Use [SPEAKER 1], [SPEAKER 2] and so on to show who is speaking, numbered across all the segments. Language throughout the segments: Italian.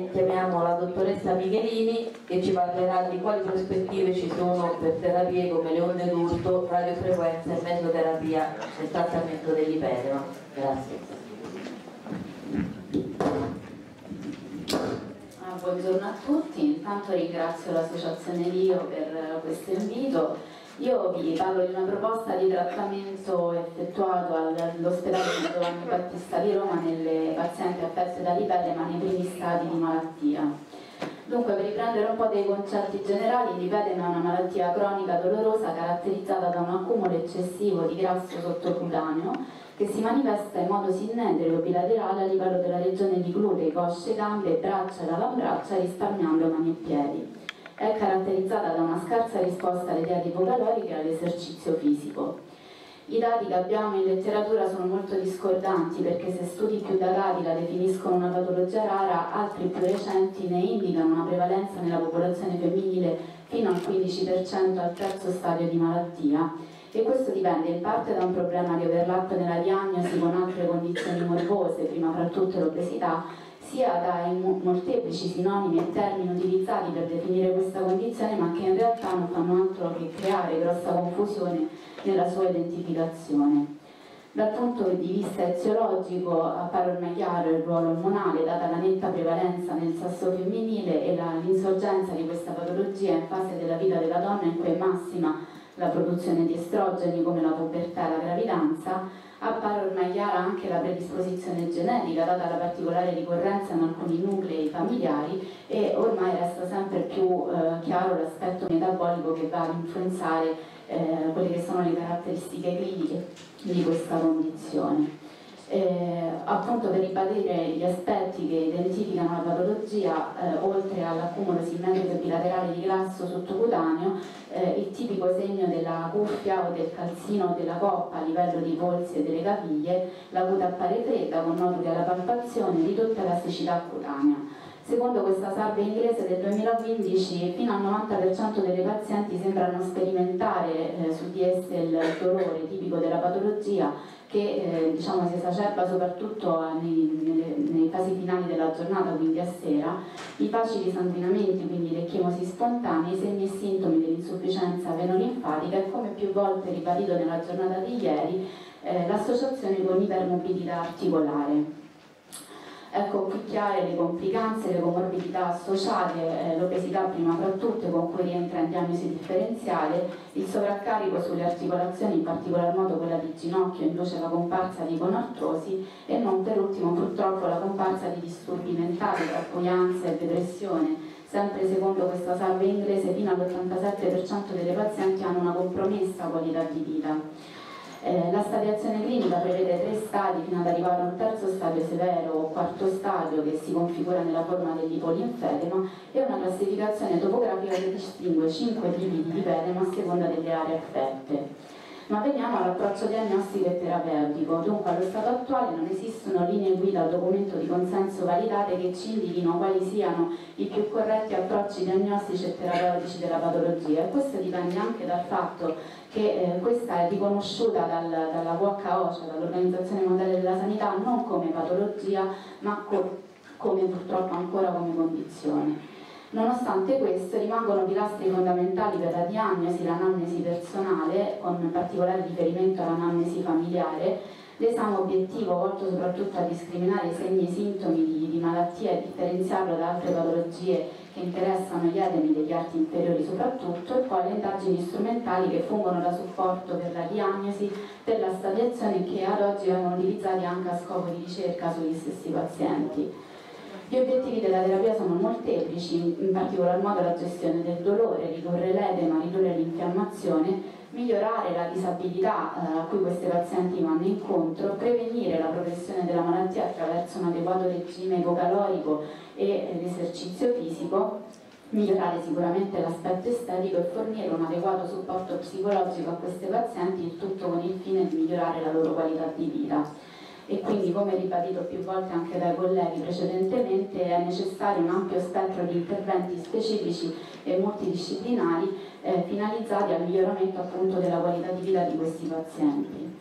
[SPEAKER 1] chiamiamo la dottoressa Michelini, che ci parlerà di quali prospettive ci sono per terapie come le onde d'urto, radiofrequenza e mesoterapia nel trattamento dell'ipedema. Grazie.
[SPEAKER 2] Buongiorno a tutti, intanto ringrazio l'associazione Rio per questo invito. Io vi parlo di una proposta di trattamento effettuato all'ospedale di Giovanni Battista di Roma nelle pazienti affette da lipedema nei primi stadi di malattia. Dunque, per riprendere un po' dei concetti generali, l'ipedema è una malattia cronica dolorosa caratterizzata da un accumulo eccessivo di grasso sottocutaneo che si manifesta in modo simmetrico bilaterale a livello della regione di glutei, cosce, gambe, braccia ed avambraccia, risparmiando mani e piedi. È caratterizzata da una scarsa risposta alle diete ipocaloriche e all'esercizio fisico. I dati che abbiamo in letteratura sono molto discordanti perché se studi più datati la definiscono una patologia rara, altri più recenti ne indicano una prevalenza nella popolazione femminile fino al 15% al terzo stadio di malattia. E questo dipende in parte da un problema di overlap nella diagnosi con altre condizioni morbose, prima fra tutte l'obesità, sia dai molteplici sinonimi e termini utilizzati per definire questa condizione, ma che in realtà non fanno altro che creare grossa confusione nella sua identificazione. Dal punto di vista eziologico appare ormai chiaro il ruolo ormonale, data la netta prevalenza nel sesso femminile e l'insorgenza di questa patologia in fase della vita della donna in cui è massima la produzione di estrogeni come la pubertà e la gravidanza. Appare ormai chiara anche la predisposizione genetica data la particolare ricorrenza in alcuni nuclei familiari e ormai resta sempre più chiaro l'aspetto metabolico che va ad influenzare quelle che sono le caratteristiche cliniche di questa condizione. Appunto per ribadire gli aspetti che identificano la patologia, oltre all'accumulo simmetrico e bilaterale di grasso sottocutaneo, il tipico segno della cuffia o del calzino o della coppa a livello dei polsi e delle caviglie, la cute appare fredda con noduli alla palpazione, ridotta elasticità cutanea. Secondo questa salva inglese del 2015, fino al 90% delle pazienti sembrano sperimentare su di esse il dolore tipico della patologia, che diciamo, si esacerba soprattutto nei fasi finali della giornata, quindi a sera, i facili sanguinamenti, quindi le ecchimosi spontanee, i segni e sintomi dell'insufficienza venolinfatica e, come più volte ribadito nella giornata di ieri, l'associazione con ipermobilità articolare. Ecco qui chiare le complicanze, le comorbidità associate, l'obesità prima fra tutte con cui rientra in diagnosi differenziale, il sovraccarico sulle articolazioni, in particolar modo quella di ginocchio, induce la comparsa di gonartrosi e non per ultimo purtroppo la comparsa di disturbi mentali, tra cui ansia e depressione. Sempre secondo questa salva inglese fino all'87% delle pazienti hanno una compromessa qualità di vita. La stadiazione clinica prevede 3 stadi fino ad arrivare a un terzo stadio severo o quarto stadio che si configura nella forma dell'ipolinfedema e una classificazione topografica che distingue 5 tipi di lipedema a seconda delle aree affette. Ma veniamo all'approccio diagnostico e terapeutico. Dunque allo stato attuale non esistono linee guida o documento di consenso validate che ci indichino quali siano i più corretti approcci diagnostici e terapeutici della patologia, e questo dipende anche dal fatto che questa è riconosciuta dalla WHO, cioè dall'Organizzazione Mondiale della Sanità, non come patologia ma come purtroppo ancora come condizione. Nonostante questo rimangono pilastri fondamentali per la diagnosi, l'anamnesi personale, con particolare riferimento all'anamnesi familiare, l'esame obiettivo volto soprattutto a discriminare i segni e i sintomi di malattia e differenziarlo da altre patologie che interessano gli edemi degli arti inferiori soprattutto, e poi le indagini strumentali che fungono da supporto per la diagnosi, per la stadiazione e che ad oggi vengono utilizzati anche a scopo di ricerca sugli stessi pazienti. Gli obiettivi della terapia sono molteplici, in particolar modo la gestione del dolore, ridurre l'edema, ridurre l'infiammazione, migliorare la disabilità a cui queste pazienti vanno incontro, prevenire la progressione della malattia attraverso un adeguato regime ipocalorico e l'esercizio fisico, migliorare sicuramente l'aspetto estetico e fornire un adeguato supporto psicologico a queste pazienti, il tutto con il fine di migliorare la loro qualità di vita. E quindi, come ribadito più volte anche dai colleghi precedentemente, è necessario un ampio spettro di interventi specifici e multidisciplinari finalizzati al miglioramento appunto della qualità di vita di questi pazienti.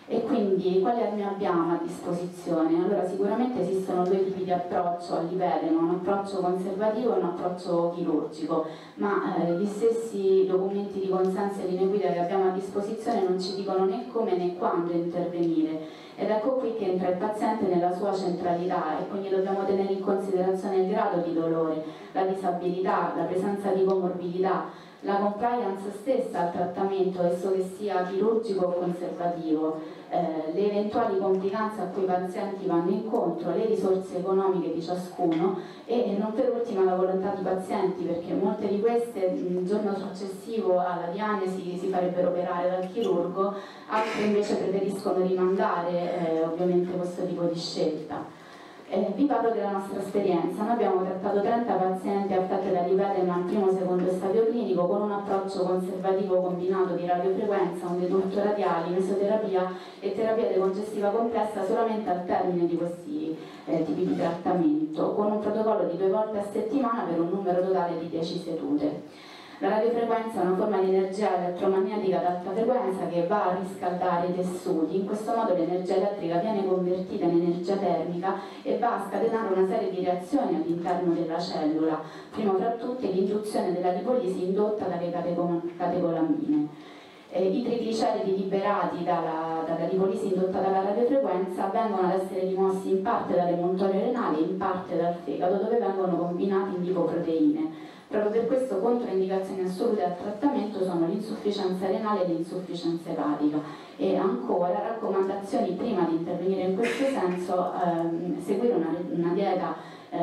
[SPEAKER 2] E quindi quali armi abbiamo a disposizione? Allora sicuramente esistono due tipi di approccio all'ipedema, un approccio conservativo e un approccio chirurgico, ma gli stessi documenti di consenso e linee guida che abbiamo a disposizione non ci dicono né come né quando intervenire. Ed ecco qui che entra il paziente nella sua centralità e quindi dobbiamo tenere in considerazione il grado di dolore, la disabilità, la presenza di comorbidità, la compliance stessa al trattamento, esso che sia chirurgico o conservativo, le eventuali complicanze a cui i pazienti vanno incontro, le risorse economiche di ciascuno e non per ultima la volontà dei pazienti, perché molte di queste il giorno successivo alla diagnosi si farebbero operare dal chirurgo, altre invece preferiscono rimandare ovviamente questo tipo di scelta. Vi parlo della nostra esperienza. Noi abbiamo trattato 30 pazienti affetti da lipedema in primo e secondo stadio clinico con un approccio conservativo combinato di radiofrequenza, onde d'urto radiali, mesoterapia e terapia decongestiva complessa solamente al termine di questi tipi di trattamento, con un protocollo di 2 volte a settimana per un numero totale di 10 sedute. La radiofrequenza è una forma di energia elettromagnetica ad alta frequenza che va a riscaldare i tessuti. In questo modo l'energia elettrica viene convertita in energia termica e va a scatenare una serie di reazioni all'interno della cellula, prima fra tutte l'induzione della lipolisi indotta dalle catecolamine. I trigliceridi liberati dalla lipolisi indotta dalla radiofrequenza vengono ad essere rimossi in parte dalle montorie renali e in parte dal fegato, dove vengono combinati in lipoproteine. Proprio per questo controindicazioni assolute al trattamento sono l'insufficienza renale e l'insufficienza epatica. E ancora raccomandazioni prima di intervenire in questo senso, seguire una dieta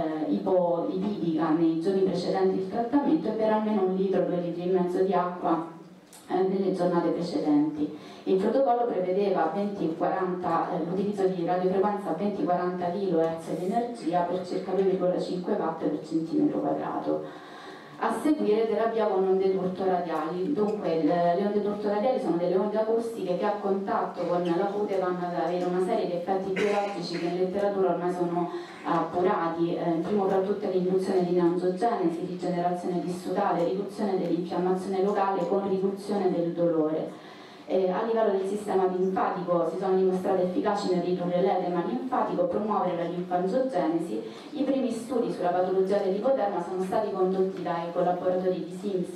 [SPEAKER 2] ipolipidica nei giorni precedenti il trattamento e per almeno 1 litro, 2 litri e mezzo di acqua nelle giornate precedenti. Il protocollo prevedeva l'utilizzo di radiofrequenza a 20-40 kHz di energia per circa 2,5 watt per centimetro quadrato. A seguire terapia con onde d'urto radiali. Dunque le onde d'urto radiali sono delle onde acustiche che a contatto con la cute vanno ad avere una serie di effetti biologici che in letteratura ormai sono appurati, primo tra tutte l'induzione di neangiogenesi, rigenerazione tissutale, riduzione dell'infiammazione locale con riduzione del dolore. A livello del sistema linfatico si sono dimostrate efficaci nel ridurre l'edema linfatico, promuovere la linfangiogenesi. I primi studi sulla patologia dell'ipoderma sono stati condotti dai collaboratori di Sims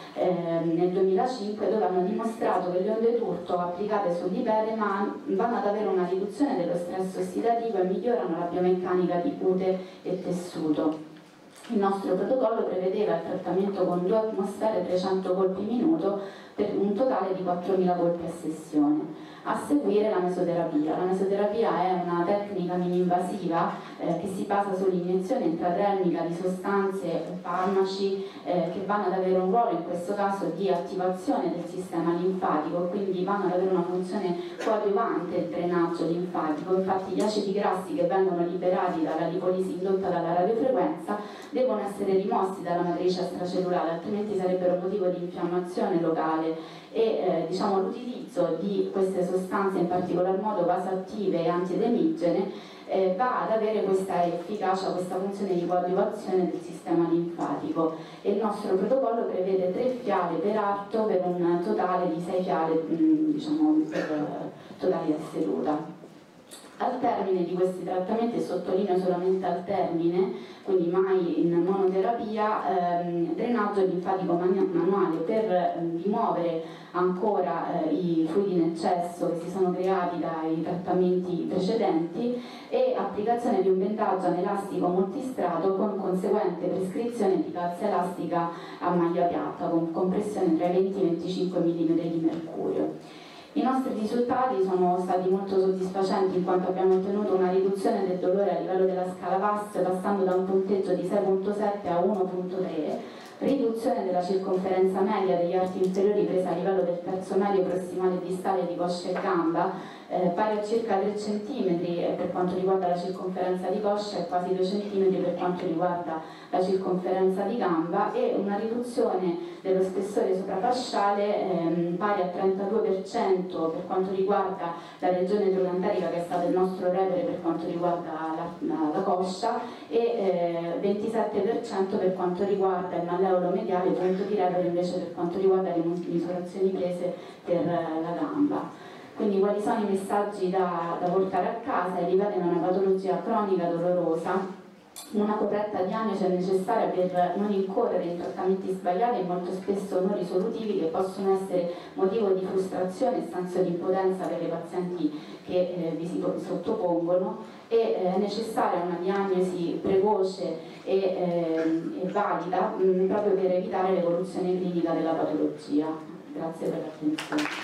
[SPEAKER 2] nel 2005, dove hanno dimostrato che le onde d'urto applicate sull'ipedema vanno ad avere una riduzione dello stress ossidativo e migliorano la biomeccanica di cute e tessuto. Il nostro protocollo prevedeva il trattamento con 2 atmosfere 300 colpi minuto per un totale di 4.000 colpi a sessione. A seguire la mesoterapia. La mesoterapia è una tecnica mini-invasiva che si basa sull'iniezione intradermica di sostanze o farmaci che vanno ad avere un ruolo in questo caso di attivazione del sistema linfatico, quindi vanno ad avere una funzione coadiuvante del drenaggio linfatico. Infatti gli acidi grassi che vengono liberati dalla lipolisi indotta dalla radiofrequenza devono essere rimossi dalla matrice extracellulare, altrimenti sarebbero motivo di infiammazione locale e l'utilizzo di queste sostanze, in particolar modo vasoattive e antiedemigene, va ad avere questa efficacia, questa funzione di coadiuvazione del sistema linfatico. E il nostro protocollo prevede 3 fiale per arto per un totale di 6 fiale totali a seduta. Al termine di questi trattamenti, e sottolineo solamente al termine, quindi mai in monoterapia, drenaggio linfatico manuale per rimuovere ancora i fluidi in eccesso che si sono creati dai trattamenti precedenti e applicazione di un vendaggio anelastico multistrato con conseguente prescrizione di calza elastica a maglia piatta con compressione tra i 20 e i 25 mm di mercurio. I nostri risultati sono stati molto soddisfacenti in quanto abbiamo ottenuto una riduzione del dolore a livello della scala VAS passando da un punteggio di 6.7 a 1.3, riduzione della circonferenza media degli arti inferiori presa a livello del terzo medio prossimale distale di coscia e gamba, pari a circa 3 cm per quanto riguarda la circonferenza di coscia e quasi 2 cm per quanto riguarda la circonferenza di gamba, e una riduzione dello spessore soprafasciale pari a 32% per quanto riguarda la regione trochanterica, che è stato il nostro repere per quanto riguarda la coscia, e 27% per quanto riguarda il malleolo mediale, punto di repere invece per quanto riguarda le misurazioni prese per la gamba. Quindi quali sono i messaggi da portare a casa? Il livello è una patologia cronica dolorosa. Una corretta diagnosi è necessaria per non incorrere in trattamenti sbagliati e molto spesso non risolutivi, che possono essere motivo di frustrazione e senso di impotenza per i pazienti che vi si sottopongono. È necessaria una diagnosi precoce e valida proprio per evitare l'evoluzione clinica della patologia. Grazie per l'attenzione.